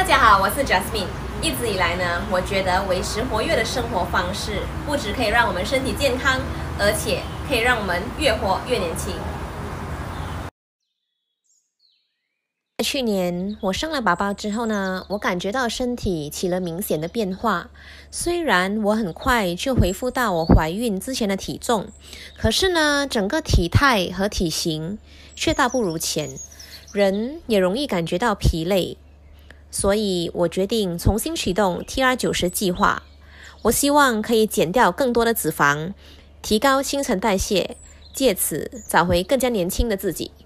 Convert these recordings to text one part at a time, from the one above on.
家好，我是 Jasmine。一直以来呢，我觉得维持活跃的生活方式，不只可以让我们身体健康，而且可以让我们越活越年轻。去年我生了宝宝之后呢，我感觉到身体起了明显的变化。虽然我很快就恢复到我怀孕之前的体重，可是呢，整个体态和体型却大不如前，人也容易感觉到疲累。所以我决定重新启动 TR90 计划。我希望可以减掉更多的脂肪，提高新陈代谢，借此找回更加年轻的自己。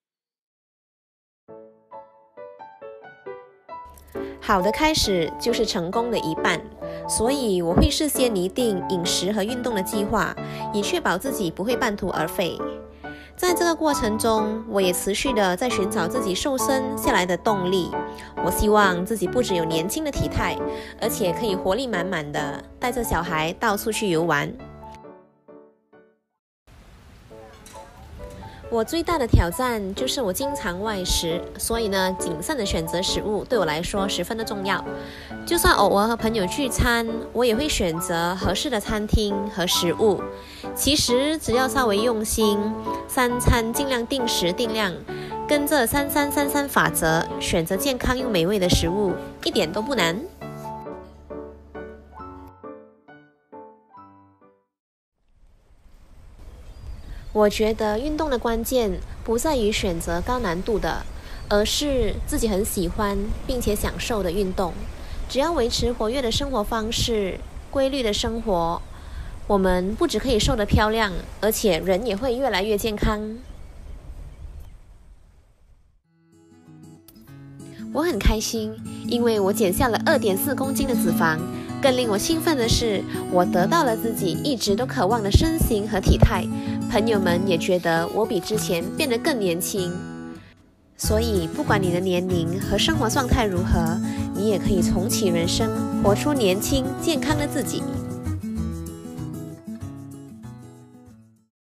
好的开始就是成功的一半，所以我会事先拟定饮食和运动的计划，以确保自己不会半途而废。在这个过程中，我也持续的在寻找自己瘦身下来的动力。我希望自己不只有年轻的体态，而且可以活力满满的带着小孩到处去游玩。我最大的挑战就是我经常外食，所以呢，谨慎的选择食物对我来说十分的重要。就算偶尔和朋友聚餐，我也会选择合适的餐厅和食物。其实只要稍微用心，3餐尽量定时定量，跟着3333法则，选择健康又美味的食物，一点都不难。我觉得运动的关键不在于选择高难度的，而是自己很喜欢并且享受的运动。只要维持活跃的生活方式，规律的生活，我们不只可以瘦得漂亮，而且人也会越来越健康。我很开心，因为我减下了2.4公斤的脂肪。更令我兴奋的是，我得到了自己一直都渴望的身形和体态。朋友们也觉得我比之前变得更年轻。所以不管你的年龄和生活状态如何，你也可以重启人生，活出年轻健康的自己。